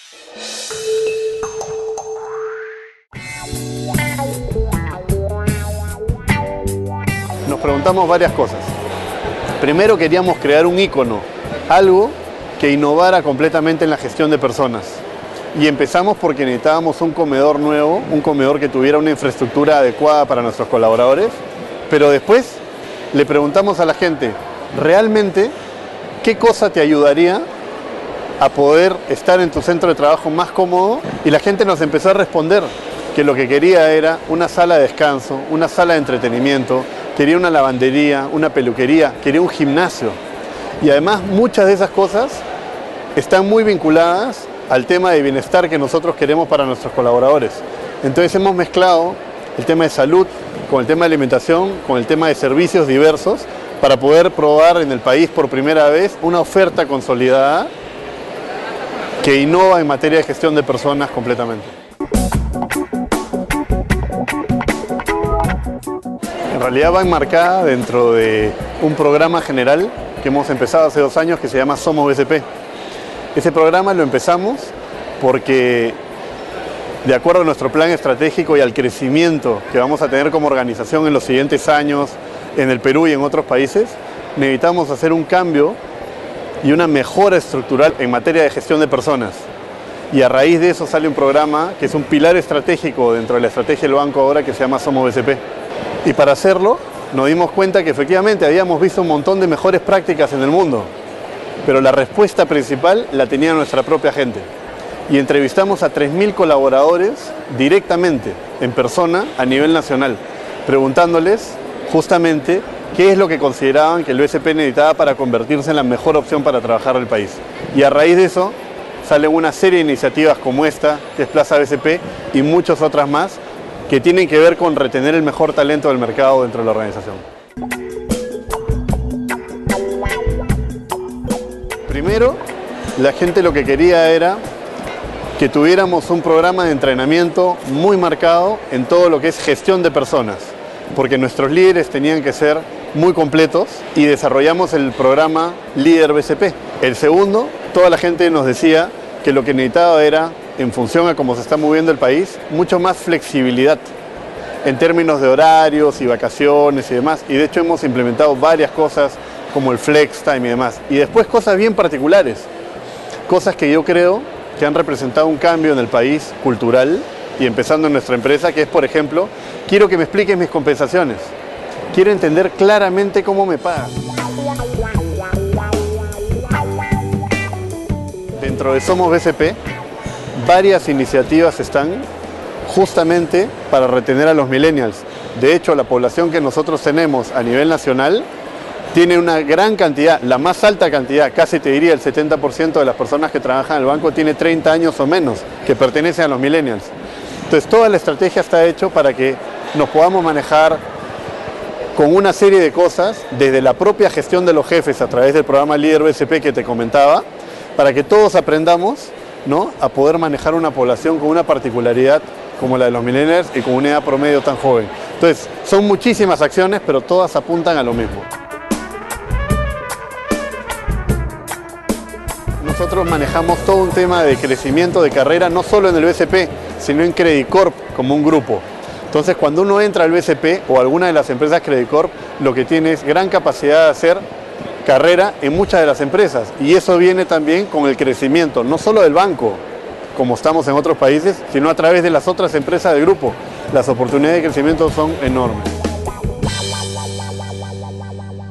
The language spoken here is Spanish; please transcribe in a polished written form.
Nos preguntamos varias cosas. Primero queríamos crear un ícono, algo que innovara completamente en la gestión de personas. Y empezamos porque necesitábamos un comedor nuevo, un comedor que tuviera una infraestructura adecuada para nuestros colaboradores. Pero después le preguntamos a la gente, ¿realmente qué cosa te ayudaría a poder estar en tu centro de trabajo más cómodo? Y la gente nos empezó a responder que lo que quería era una sala de descanso, una sala de entretenimiento, quería una lavandería, una peluquería, quería un gimnasio. Y además muchas de esas cosas están muy vinculadas al tema de bienestar que nosotros queremos para nuestros colaboradores. Entonces hemos mezclado el tema de salud con el tema de alimentación, con el tema de servicios diversos, para poder probar en el país por primera vez una oferta consolidada que innova en materia de gestión de personas completamente. En realidad va enmarcada dentro de un programa general que hemos empezado hace 2 años que se llama Somos BCP. Ese programa lo empezamos porque, de acuerdo a nuestro plan estratégico y al crecimiento que vamos a tener como organización en los siguientes años en el Perú y en otros países, necesitamos hacer un cambio y una mejora estructural en materia de gestión de personas. Y a raíz de eso sale un programa que es un pilar estratégico dentro de la estrategia del banco ahora que se llama Somos BCP. Y para hacerlo nos dimos cuenta que efectivamente habíamos visto un montón de mejores prácticas en el mundo, pero la respuesta principal la tenía nuestra propia gente. Y entrevistamos a 3.000 colaboradores directamente, en persona, a nivel nacional, preguntándoles justamente qué es lo que consideraban que el BCP necesitaba para convertirse en la mejor opción para trabajar en el país. Y a raíz de eso salen una serie de iniciativas como esta, que es Plaza BCP, y muchas otras más, que tienen que ver con retener el mejor talento del mercado dentro de la organización. Primero, la gente lo que quería era que tuviéramos un programa de entrenamiento muy marcado en todo lo que es gestión de personas, porque nuestros líderes tenían que ser muy completos y desarrollamos el programa Líder BCP. El segundo, toda la gente nos decía que lo que necesitaba era, en función a cómo se está moviendo el país, mucho más flexibilidad en términos de horarios y vacaciones y demás. Y de hecho hemos implementado varias cosas como el flex time y demás. Y después cosas bien particulares, cosas que yo creo que han representado un cambio en el país cultural y empezando en nuestra empresa, que es, por ejemplo, quiero que me expliques mis compensaciones. Quiero entender claramente cómo me pagan. Dentro de Somos BCP, varias iniciativas están justamente para retener a los millennials. De hecho, la población que nosotros tenemos a nivel nacional tiene una gran cantidad, la más alta cantidad, casi te diría el 70% de las personas que trabajan en el banco tiene 30 años o menos, que pertenecen a los millennials. Entonces, toda la estrategia está hecha para que nos podamos manejar con una serie de cosas, desde la propia gestión de los jefes a través del programa Líder BCP que te comentaba, para que todos aprendamos, ¿no?, a poder manejar una población con una particularidad como la de los millennials y con una edad promedio tan joven. Entonces, son muchísimas acciones, pero todas apuntan a lo mismo. Nosotros manejamos todo un tema de crecimiento de carrera, no solo en el BCP, sino en Credit Corp como un grupo. Entonces, cuando uno entra al BCP o alguna de las empresas Credit Corp, lo que tiene es gran capacidad de hacer carrera en muchas de las empresas. Y eso viene también con el crecimiento, no solo del banco, como estamos en otros países, sino a través de las otras empresas del grupo. Las oportunidades de crecimiento son enormes.